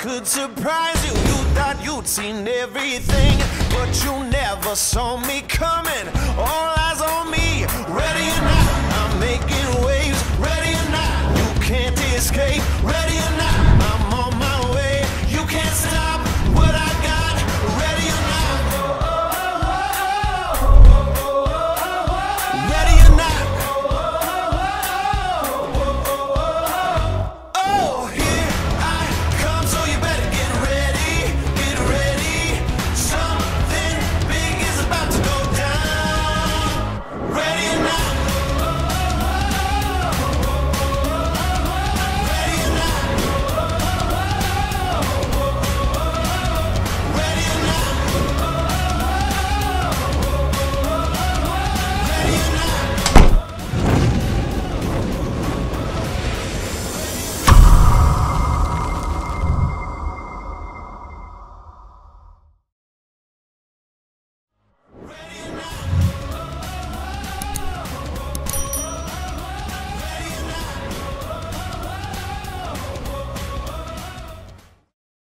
could surprise you. You thought you'd seen everything, but you never saw me coming. All eyes on me, ready or not, I'm making waves. Ready or not, you can't escape. Ready or not,